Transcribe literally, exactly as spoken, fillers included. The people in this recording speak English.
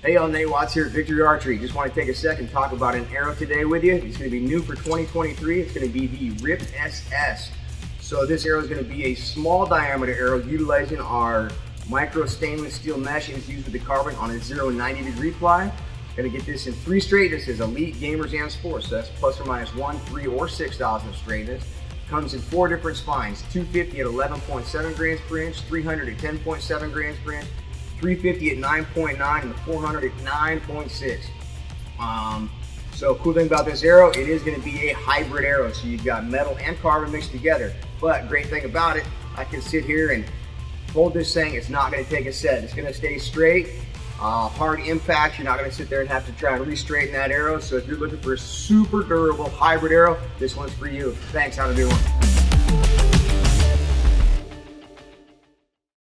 Hey y'all, Nate Watts here at Victory Archery. Just want to take a second and talk about an arrow today with you. It's going to be new for twenty twenty-three. It's going to be the R I P S S. So this arrow is going to be a small diameter arrow utilizing our micro stainless steel mesh infused with the carbon on a zero ninety degree ply. Going to get this in three straightnesses: elite, gamers, and sports. So that's plus or minus one, three, or six thousand of straightness. Comes in four different spines: two fifty at eleven point seven grams per inch, three hundred at ten point seven grams per inch, three fifty at nine point nine, and the four hundred at nine point six. Um, so cool thing about this arrow, it is going to be a hybrid arrow. So you've got metal and carbon mixed together. But great thing about it, I can sit here and hold this thing. It's not going to take a set. It's going to stay straight. Uh, hard impact. You're not going to sit there and have to try and re-straighten that arrow. So if you're looking for a super durable hybrid arrow, this one's for you. Thanks. Have a good one.